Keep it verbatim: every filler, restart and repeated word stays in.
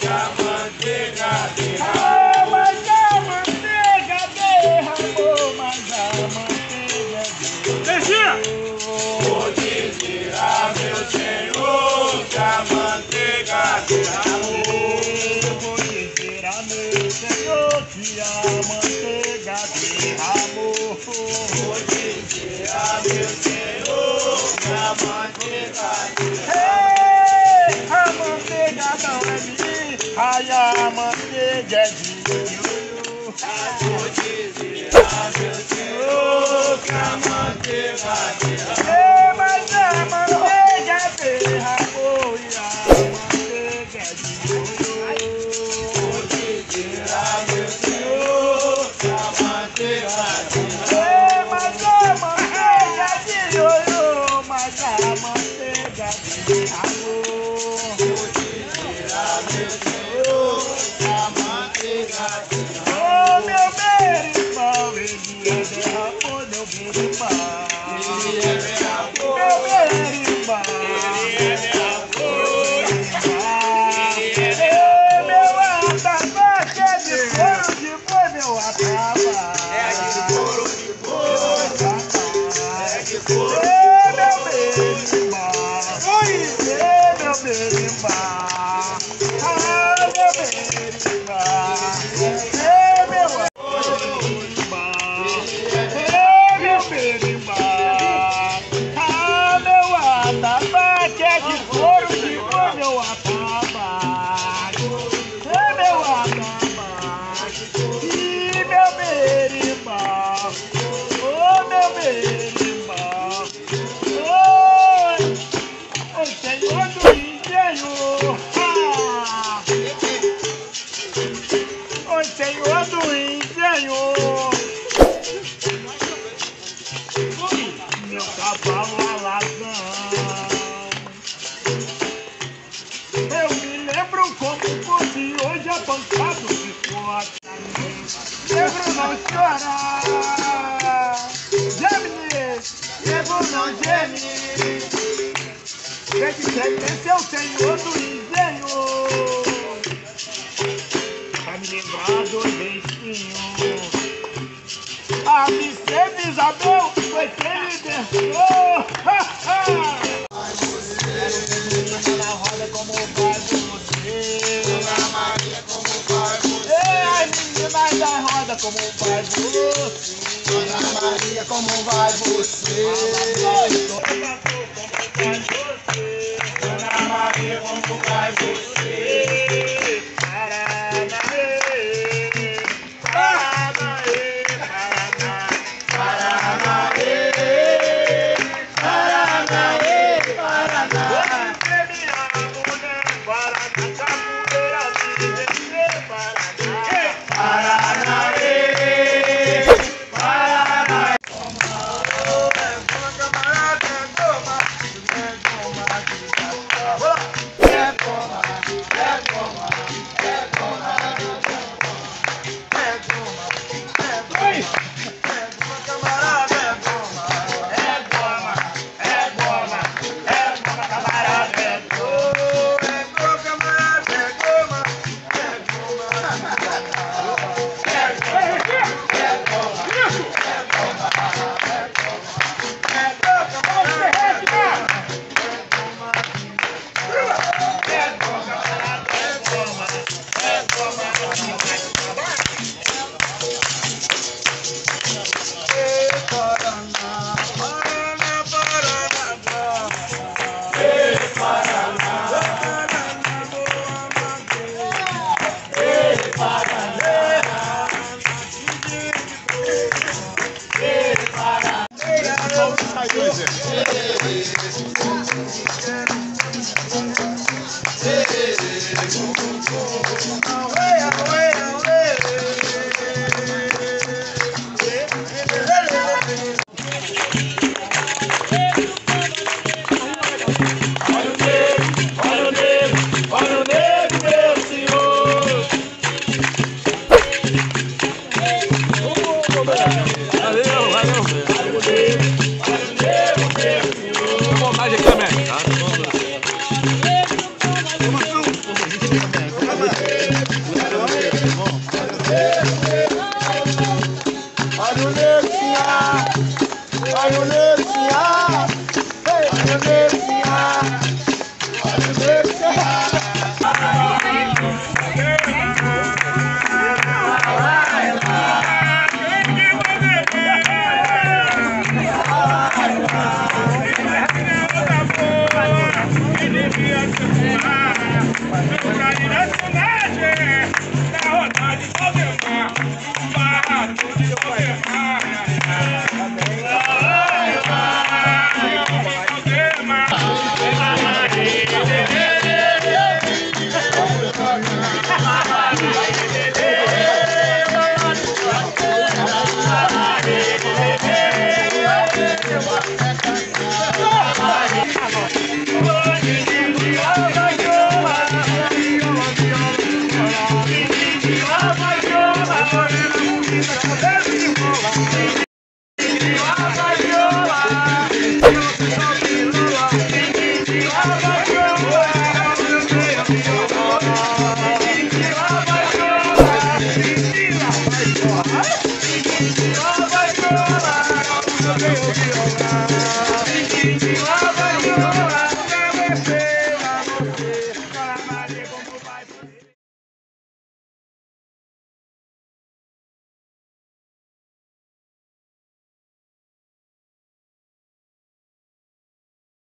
Ai, a manteiga é de ouro. Vou dizer a meu Senhor que a manteiga derramou. Ei, mas a manteiga derramou e a manteiga é de ouro. Vou dizer a meu Senhor que a manteiga derramou. Ei, mas a manteiga de ouro, mas a manteiga derramou. Vou dizer a meu Senhor que a manteiga derramou. Oh, meu berimbau, ele é derramou, meu berimbau. Ele é derramou. Meu berimbau, Ele é derramou. Ei, meu atabaque é de couro de boi, meu atabaque. É de couro de boi. É de couro. Ei, meu berimbau, ei, meu berimbau. Ah, meu berimbau, ei, meu ah, meu atabaque é de couro de boi, meu atabaque. É meu atabaque e meu berimbau. Oh, meu berimbau. Oi, o Senhor do engenho. Ah, o Senhor do engenho. Meu cavalo alazão. Eu me lembro como fosse hoje abancado de foto. Lembro não chorar. Geme, lembro não geme. Desde que esse é o Senhor do engenho. Pra me lembrar do beijinho. A Mistress Isabel foi quem me deixou. Na roda como vai você. Ana Maria, como vai você? Ei, as meninas da roda como vai você. Ana Maria, como vai você? Ana Maria, como vai você? Paranaê, Paranaê, Paraná. Paranaê, Paranaê, Paraná. Paranaê, Paraná. Vamos mentira vai chorar. Ela vai chorar, o meu Deus violar. Ela vai chorar.